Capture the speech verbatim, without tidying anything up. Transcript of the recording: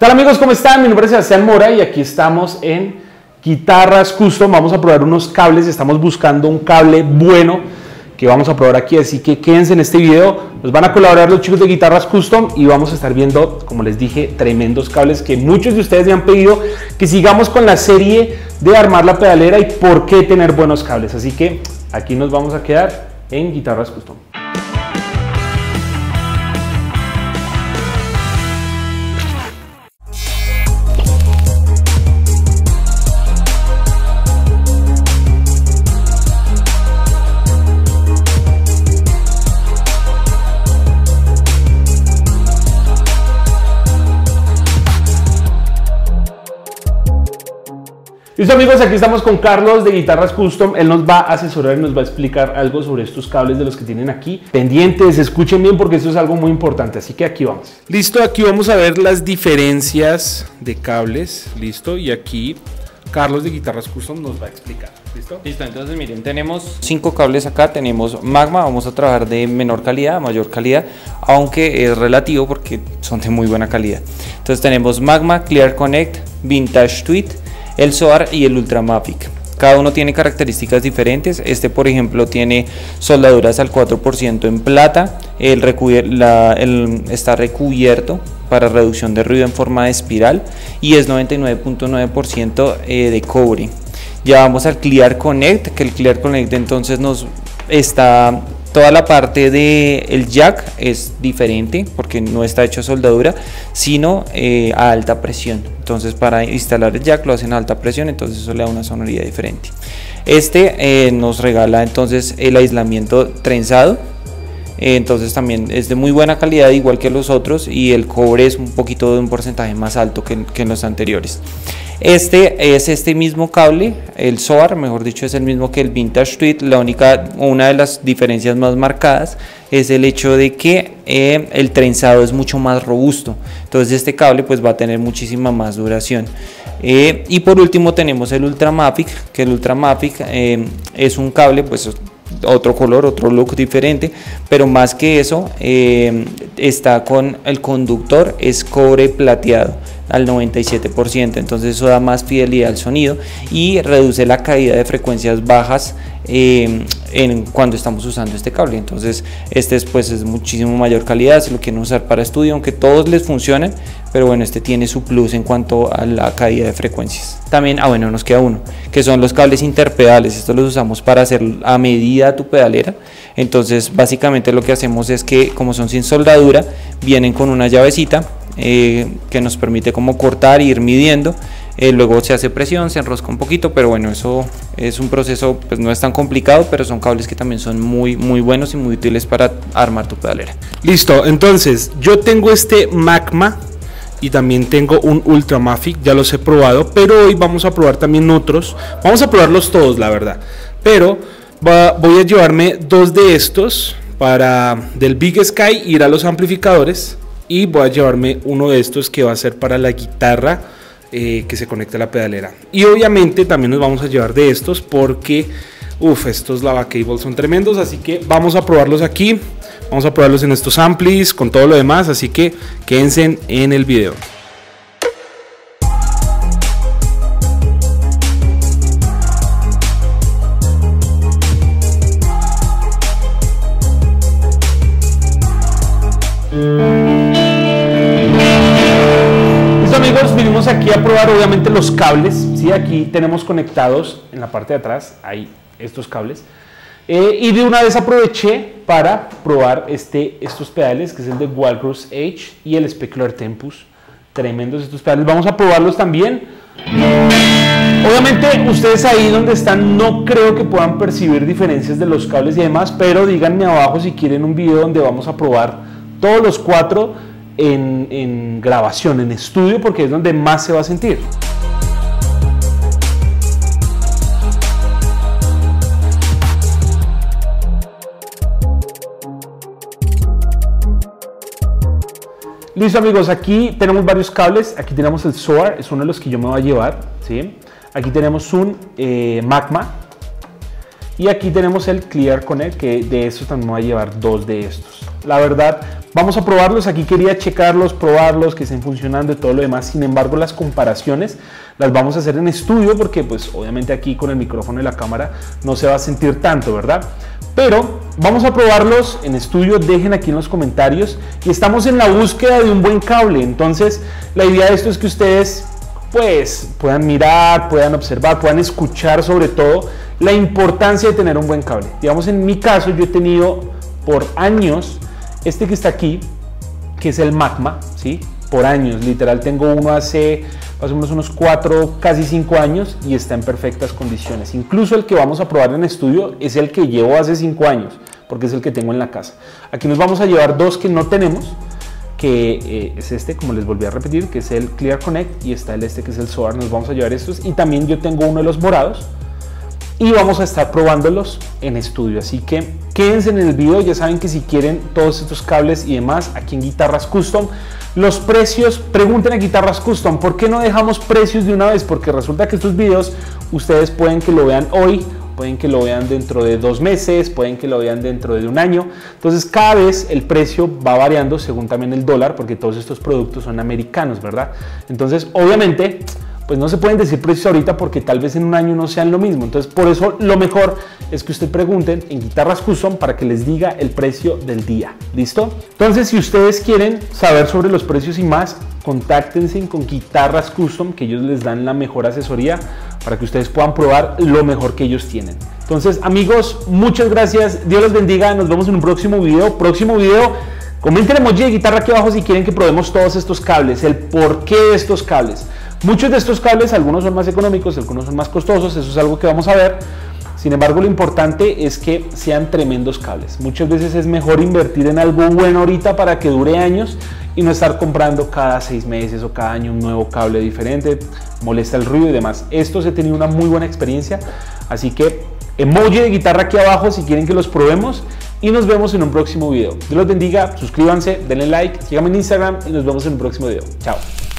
tal amigos? ¿Cómo están? Mi nombre es Sebastián Mora y aquí estamos en Guitarras Custom. Vamos a probar unos cables, estamos buscando un cable bueno que vamos a probar aquí, así que quédense en este video. Nos van a colaborar los chicos de Guitarras Custom y vamos a estar viendo, como les dije, tremendos cables que muchos de ustedes me han pedido que sigamos con la serie de armar la pedalera y por qué tener buenos cables. Así que aquí nos vamos a quedar en Guitarras Custom. Listo amigos, aquí estamos con Carlos de Guitarras Custom. Él nos va a asesorar y nos va a explicar algo sobre estos cables de los que tienen aquí. Pendientes, escuchen bien porque esto es algo muy importante, así que aquí vamos. Listo, aquí vamos a ver las diferencias de cables. Listo, y aquí Carlos de Guitarras Custom nos va a explicar. ¿Listo? Listo, entonces miren, tenemos cinco cables acá, tenemos Magma, vamos a trabajar de menor calidad a mayor calidad, aunque es relativo porque son de muy buena calidad. Entonces tenemos Magma, Clear Connect, Vintage Tweet, el Soar y el Ultramafic. Cada uno tiene características diferentes. Este por ejemplo tiene soldaduras al cuatro por ciento en plata, el la, el, está recubierto para reducción de ruido en forma de espiral y es noventa y nueve punto nueve por ciento de cobre. Ya vamos al Clear Connect, que el Clear Connect entonces nos está... Toda la parte del jack es diferente porque no está hecho a soldadura, sino eh, a alta presión. Entonces para instalar el jack lo hacen a alta presión, entonces eso le da una sonoridad diferente. Este eh, nos regala entonces el aislamiento trenzado, eh, entonces también es de muy buena calidad igual que los otros y el cobre es un poquito de un porcentaje más alto que, que en los anteriores. Este es este mismo cable, el Soar, mejor dicho, es el mismo que el Vintage Tweet. La única, una de las diferencias más marcadas es el hecho de que eh, el trenzado es mucho más robusto. Entonces este cable pues va a tener muchísima más duración. Eh, y por último tenemos el Ultramafic, que el Ultramafic eh, es un cable pues otro color, otro look diferente, pero más que eso eh, está con el conductor, es cobre plateado al noventa y siete por ciento, entonces eso da más fidelidad al sonido y reduce la caída de frecuencias bajas eh, en, cuando estamos usando este cable. Entonces este es, pues, es muchísimo mayor calidad, si lo quieren usar para estudio, aunque todos les funcionen, pero bueno, este tiene su plus en cuanto a la caída de frecuencias. También, ah bueno, nos queda uno, que son los cables interpedales. Estos los usamos para hacer a medida tu pedalera. Entonces básicamente lo que hacemos es que, como son sin soldadura, vienen con una llavecita eh, que nos permite como cortar e ir midiendo. Eh, luego se hace presión, se enrosca un poquito, pero bueno, eso es un proceso, pues no es tan complicado, pero son cables que también son muy muy buenos y muy útiles para armar tu pedalera. Listo, entonces yo tengo este Magma y también tengo un Ultramafic, ya los he probado, pero hoy vamos a probar también otros. Vamos a probarlos todos, la verdad, pero va, voy a llevarme dos de estos para del Big Sky, ir a los amplificadores, y voy a llevarme uno de estos que va a ser para la guitarra eh, que se conecta a la pedalera. Y obviamente también nos vamos a llevar de estos porque uff, estos lava cables son tremendos, así que vamos a probarlos aquí. Vamos a probarlos en estos amplis con todo lo demás, así que quédense en el video. Listo amigos, vinimos aquí a probar obviamente los cables, ¿sí? Aquí tenemos conectados en la parte de atrás, hay estos cables. Eh, y de una vez aproveché para probar este, estos pedales, que es el de Walrus Edge y el Specular Tempus. Tremendos estos pedales, vamos a probarlos también. Obviamente ustedes ahí donde están no creo que puedan percibir diferencias de los cables y demás, pero díganme abajo si quieren un video donde vamos a probar todos los cuatro en, en grabación, en estudio, porque es donde más se va a sentir. Listo amigos, aquí tenemos varios cables. Aquí tenemos el Soar, es uno de los que yo me voy a llevar, ¿sí? Aquí tenemos un eh, Magma y aquí tenemos el Clear Connect, que de estos también me voy a llevar dos de estos. La verdad, vamos a probarlos. Aquí quería checarlos, probarlos, que estén funcionando y todo lo demás. Sin embargo, las comparaciones las vamos a hacer en estudio porque pues obviamente aquí con el micrófono y la cámara no se va a sentir tanto, ¿verdad? Pero vamos a probarlos en estudio. Dejen aquí en los comentarios, y estamos en la búsqueda de un buen cable. Entonces la idea de esto es que ustedes pues puedan mirar, puedan observar, puedan escuchar, sobre todo la importancia de tener un buen cable. Digamos, en mi caso yo he tenido por años este que está aquí, que es el Magma, ¿sí? Por años, literal tengo uno hace más o menos unos cuatro, casi cinco años, y está en perfectas condiciones. Incluso el que vamos a probar en estudio es el que llevo hace cinco años, porque es el que tengo en la casa. Aquí nos vamos a llevar dos que no tenemos, que eh, es este, como les volví a repetir, que es el Clear Connect, y está el este que es el Soar. Nos vamos a llevar estos, y también yo tengo uno de los morados, y vamos a estar probándolos en estudio. Así que quédense en el video. Ya saben que si quieren todos estos cables y demás, aquí en Guitarras Custom, los precios, pregunten a Guitarras Custom, ¿por qué no dejamos precios de una vez? Porque resulta que estos videos ustedes pueden que lo vean hoy, pueden que lo vean dentro de dos meses, pueden que lo vean dentro de un año. Entonces cada vez el precio va variando según también el dólar, porque todos estos productos son americanos, ¿verdad? Entonces obviamente pues no se pueden decir precios ahorita porque tal vez en un año no sean lo mismo. Entonces por eso lo mejor es que usted pregunten en Guitarras Custom para que les diga el precio del día. ¿Listo? Entonces si ustedes quieren saber sobre los precios y más, contáctense con Guitarras Custom, que ellos les dan la mejor asesoría para que ustedes puedan probar lo mejor que ellos tienen. Entonces amigos, muchas gracias, Dios los bendiga, nos vemos en un próximo video. Próximo video, comenten el emoji de guitarra aquí abajo si quieren que probemos todos estos cables, el porqué de estos cables. Muchos de estos cables, algunos son más económicos, algunos son más costosos, eso es algo que vamos a ver. Sin embargo, lo importante es que sean tremendos cables. Muchas veces es mejor invertir en algo bueno ahorita para que dure años y no estar comprando cada seis meses o cada año un nuevo cable diferente, molesta el ruido y demás. Estos he tenido una muy buena experiencia, así que emoji de guitarra aquí abajo si quieren que los probemos, y nos vemos en un próximo video. Dios los bendiga, suscríbanse, denle like, síganme en Instagram y nos vemos en un próximo video. Chao.